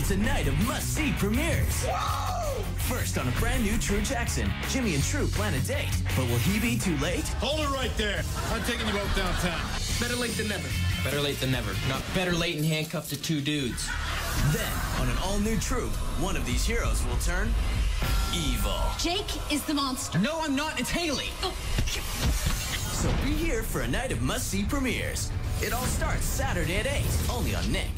It's a night of must-see premieres. Whoa! First, on a brand new True Jackson, Jimmy and True plan a date. But will he be too late? Hold it right there. I'm taking you both downtown. Better late than never. Better late than never. Not better late and handcuffed to two dudes. Then, on an all-new True, one of these heroes will turn evil. Jake is the monster. No, I'm not. It's Haley. Oh. So be here for a night of must-see premieres. It all starts Saturday at 8, only on Nick.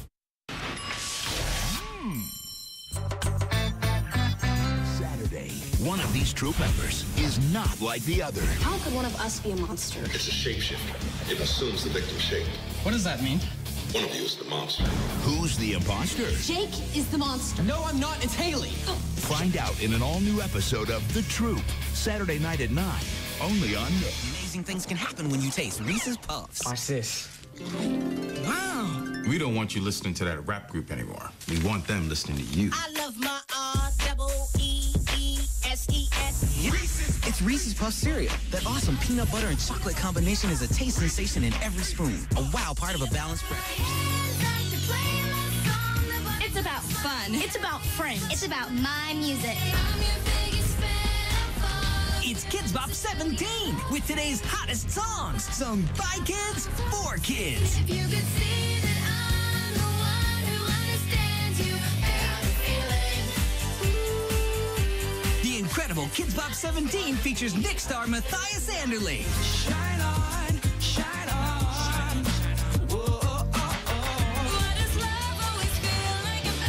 Saturday, one of these troop members is not like the other. How could one of us be a monster? It's a shapeshifter. It assumes the victim's shape. What does that mean? One of you is the monster. Who's the imposter? Jake is the monster. No, I'm not. It's Haley. Oh. Find out in an all-new episode of The Troop, Saturday night at 9, only on Nick. Amazing things can happen when you taste Reese's Puffs. Watch this. Wow. We don't want you listening to that rap group anymore. We want them listening to you. I love my R-double-E-E-S-E-S. Reese's. It's Reese's Puff cereal. That awesome peanut butter and chocolate combination is a taste sensation in every spoon. A wow part of a balanced breakfast. It's about fun. It's about friends. It's about my music. It's Kids Bop 17 with today's hottest songs, sung by kids for kids. If you could see that I'm the one who understands you, The incredible Kids Bop 17 features Nick star Matthias Anderle. Shine on, shine on. Whoa, oh, oh. Why does love always feel like a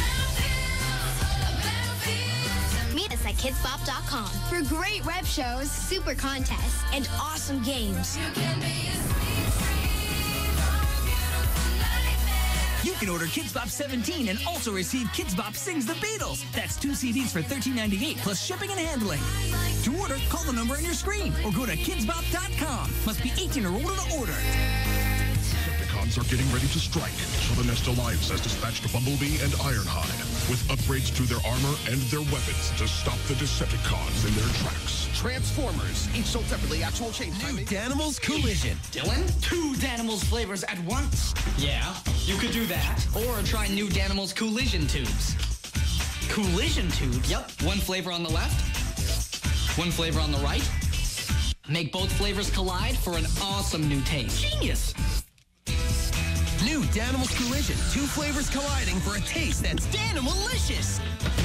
battlefield? Meet us at kidsbop.com for great rep shows, super contests, and awesome games. You can be a sweet dream, a beautiful nightmare. You can order Kids Bop 17 and also receive Kids Bop Sings the Beatles. That's 2 CDs for $13.98 plus shipping and handling. To order, call the number on your screen or go to kidsbop.com. Must be 18 or older to order. Decepticons are getting ready to strike, so the Nest Alliance has dispatched Bumblebee and Ironhide with upgrades to their armor and their weapons to stop the Decepticons in their tracks. Transformers, each sold separately, actual change New timing. Danimals Collision. Dylan? 2 Danimals flavors at once? Yeah, you could do that. Or try new Danimals Collision Tubes. Collision Tubes? Yep. One flavor on the left, one flavor on the right. Make both flavors collide for an awesome new taste. Genius! New Danimals Collision. 2 flavors colliding for a taste that's Danimalicious.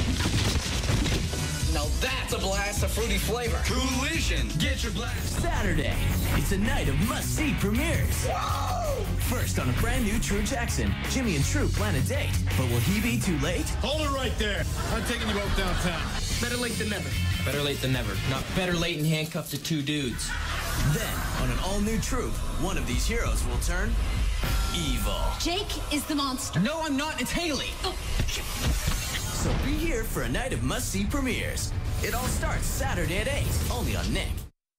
Now that's a blast of fruity flavor. Collision! Get your blast. Saturday, it's a night of must-see premieres. Whoa! First, on a brand new True Jackson, Jimmy and True plan a date. But will he be too late? Hold it right there. I'm taking you both downtown. Better late than never. Better late than never. Not better late and handcuffed to two dudes. Then, on an all-new True, one of these heroes will turn evil. Jake is the monster. No, I'm not. It's Haley. Oh. So be here for a night of must-see premieres. It all starts Saturday at 8, only on Nick.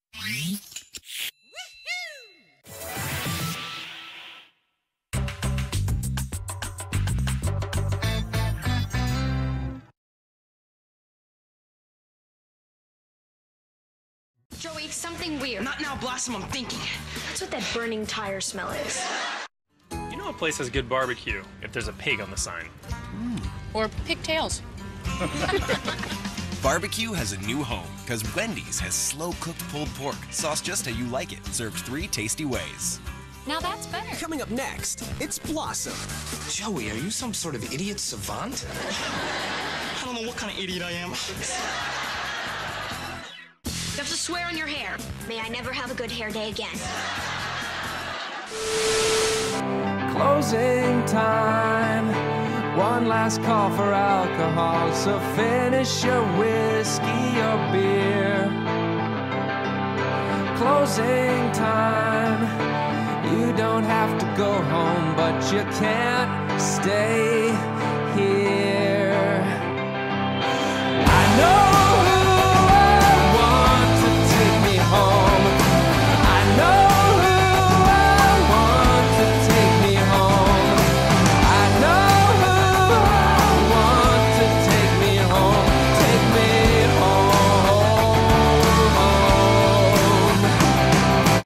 Joey, something weird. Not now, Blossom. I'm thinking. That's what that burning tire smell is. You know a place has good barbecue if there's a pig on the sign. Or pigtails. Barbecue has a new home because Wendy's has slow-cooked pulled pork, sauced just how you like it, served 3 tasty ways. Now that's better. Coming up next, it's Blossom. Joey, are you some sort of idiot savant? I don't know what kind of idiot I am. You have to swear on your hair. May I never have a good hair day again. Closing time. One last call for alcohol, so finish your whiskey or beer. Closing time. You don't have to go home, but you can't stay here.